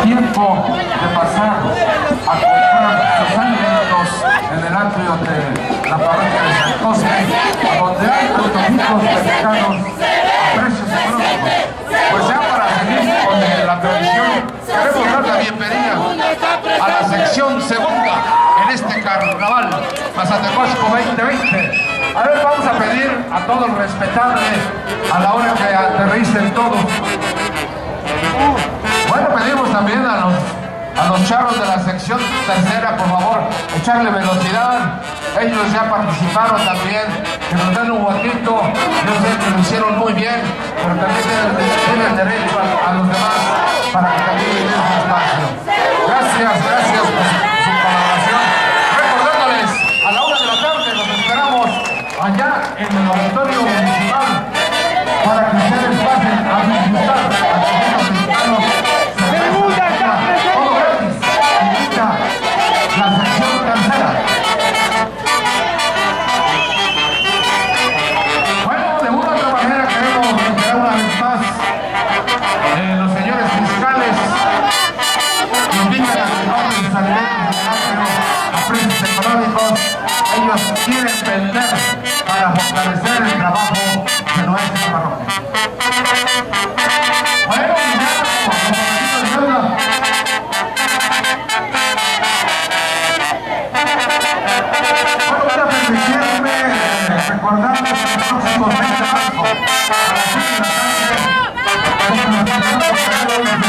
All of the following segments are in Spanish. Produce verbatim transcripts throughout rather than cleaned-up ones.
tiempo de pasar a comprar sus alimentos en el atrio de la parroquia de San José, donde hay antojitos mexicanos a precios económicos. Pues ya para seguir con la tradición, queremos dar la bienvenida a la sección segunda en este carnaval Mazatecuasco veinte veinte. A ver, vamos a pedir a todos respetable a la hora que aterricen todos. Bueno, pedimos también a los, a los charros de la sección tercera, por favor, echarle velocidad. Ellos ya participaron también, que nos den un guatito. Yo sé que lo hicieron muy bien, pero también tienen, tienen derecho a, a los demás para que también den su espacio. Gracias, gracias por su, su colaboración. Recordándoles, a la una de la tarde nos esperamos allá en el auditorio municipal para que ustedes pasen a disfrutar a los mexicanos. Todo gratis. Invita la sección tercera. Bueno, de una u otra manera queremos reiterar una vez más eh, los señores fiscales que invitan a que compren sus alimentos a precios económicos. Ellos quieren vender para fortalecer el trabajo de nuestra parroquia. Bueno, ya, por compromiso de deuda. Bueno, voy a permitirme recordarles que el próximo seis de marzo, a las seis de la tarde, con nuestro señor de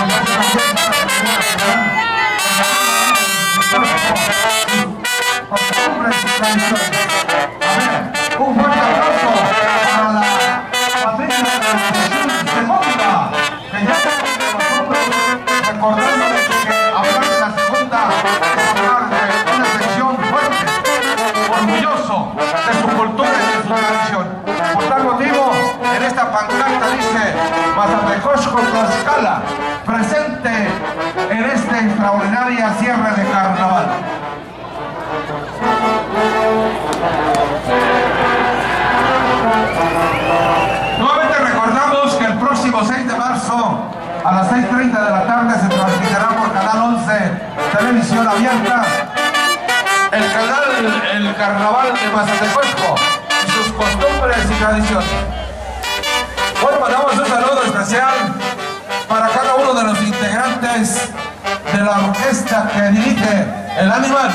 costumbres y tradiciones. A ver, un fuerte aplauso para la familia de la sección segunda, que ya estamos con nosotros, recordándoles que hablar de la segunda es hablar de una sección fuerte, orgulloso de su cultura y de su tradición. Por tal motivo, en esta pancarta dice Mazatecuasco Tlaxcala, presente en esta extraordinaria cierre de carnaval. Nuevamente recordamos que el próximo seis de marzo a las seis treinta de la tarde se transmitirá por Canal once Televisión Abierta el canal El Carnaval de Mazatecuasco y sus costumbres y tradiciones. Hoy mandamos un saludo especial para cada uno de los integrantes de la orquesta que dirige el animal.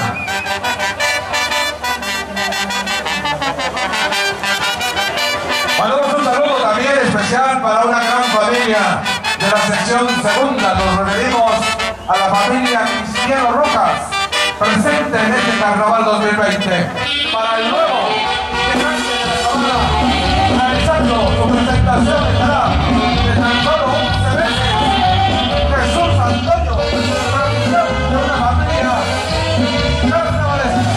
Mandamos un saludo también especial para una gran familia de la sección segunda. Nos referimos a la familia Cristiano Rojas, presente en este Carnaval dos mil veinte. Para el nuevo integrante de la banda, realizando su presentación estará de tan solo once meses, Jesús Antonio, de una familia carnavalesca.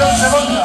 sección segunda.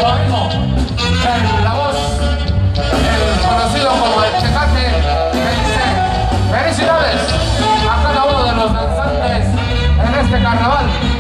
lo mismo. El, la voz, el conocido como el Tecate, que dice: felicidades a cada uno de los danzantes en este carnaval.